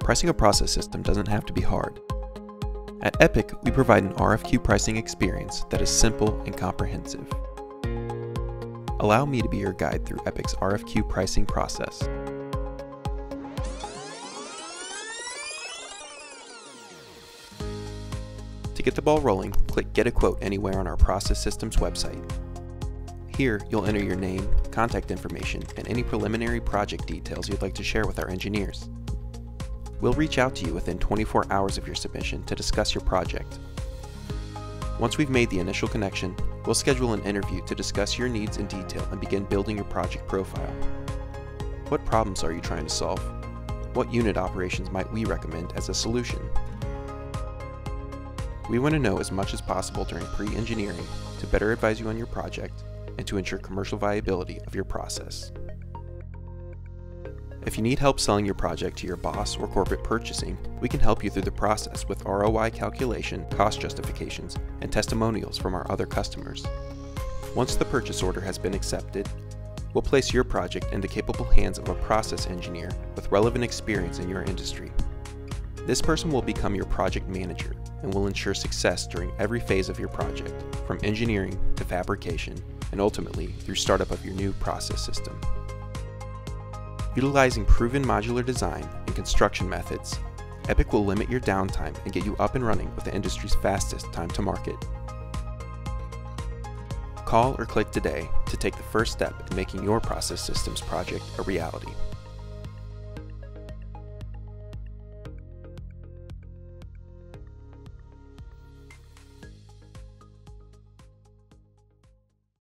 Pricing a process system doesn't have to be hard. At Epic, we provide an RFQ pricing experience that is simple and comprehensive. Allow me to be your guide through Epic's RFQ pricing process. To get the ball rolling, click Get a Quote anywhere on our process systems website. Here, you'll enter your name, contact information, and any preliminary project details you'd like to share with our engineers. We'll reach out to you within 24 hours of your submission to discuss your project. Once we've made the initial connection, we'll schedule an interview to discuss your needs in detail and begin building your project profile. What problems are you trying to solve? What unit operations might we recommend as a solution? We want to know as much as possible during pre-engineering to better advise you on your project and to ensure commercial viability of your process. If you need help selling your project to your boss or corporate purchasing, we can help you through the process with ROI calculation, cost justifications, and testimonials from our other customers. Once the purchase order has been accepted, we'll place your project in the capable hands of a process engineer with relevant experience in your industry. This person will become your project manager and will ensure success during every phase of your project, from engineering to fabrication, and ultimately through startup of your new process system. Utilizing proven modular design and construction methods, Epic will limit your downtime and get you up and running with the industry's fastest time to market. Call or click today to take the first step in making your process systems project a reality.